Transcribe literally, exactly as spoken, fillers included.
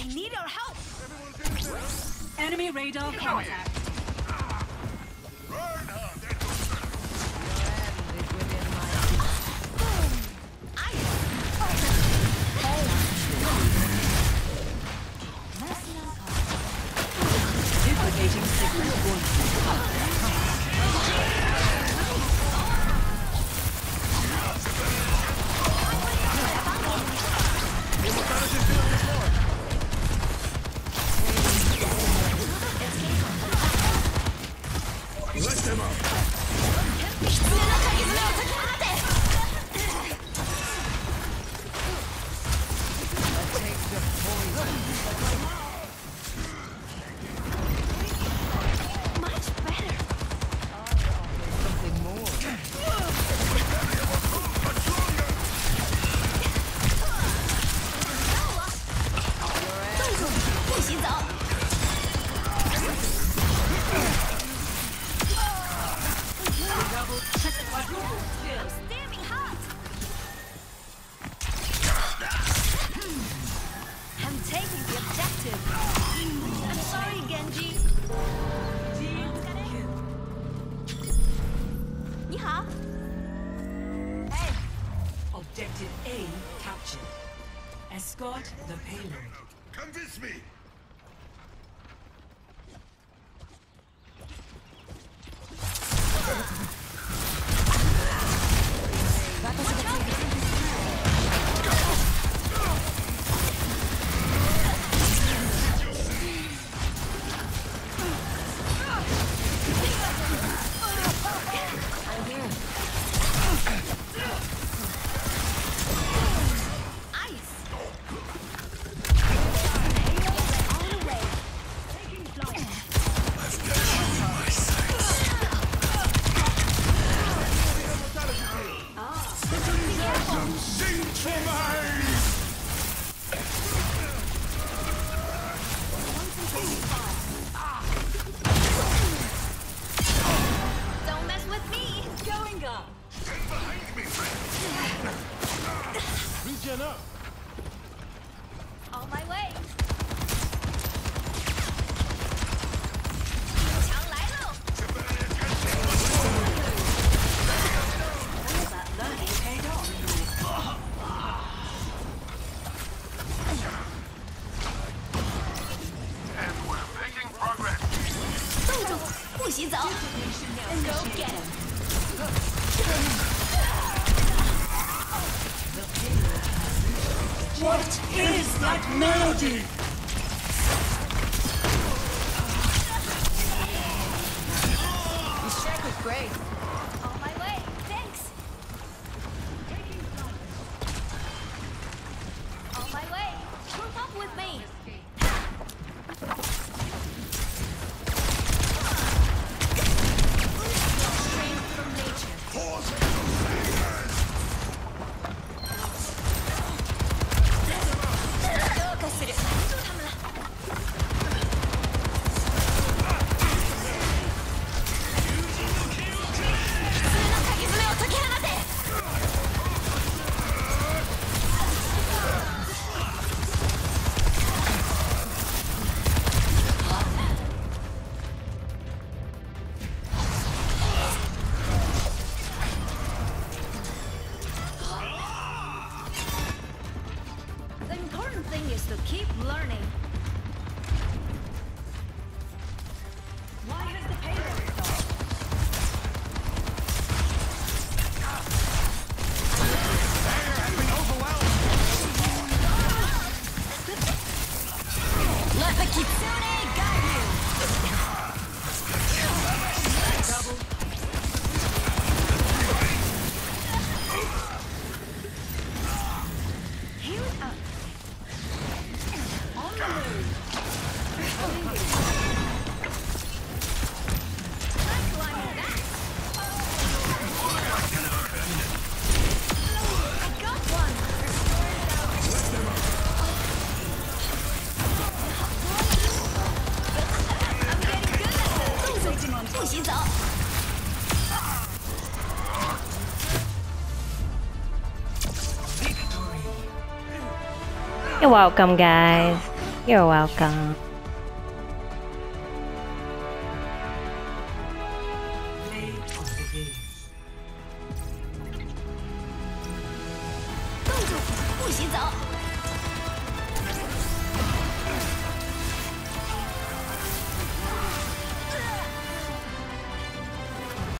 I need your help. Enemy radar contact. Duplicating signal. Let them up. Much better. Something more. 不许走。 I'm stabbing hot. I'm taking the objective. I'm sorry, Genji. 你好。 Hey. Objective A captured. Escort the payload. Convince me. Don't mess with me. Going up. Stand behind me, friend. Regen up. On my way. 强来喽 That learning paid off. And we're making progress. 动住，不许走。Go get him. What is that melody? This check was great. On my way. Thanks. On my way. Group up with me. Strength from nature. Pause those fingers. どうかする。拦住他们了。普通の鍵爪を解き放て。 The important thing is to keep learning. Why has the payload stopped? Let the Kitsune guide you. Here we are. On the move. I'm climbing back. I got one. I'm getting good at this. 不许走。 Victory. You're welcome, guys. You're welcome. Play of the game. 冻住，不许走。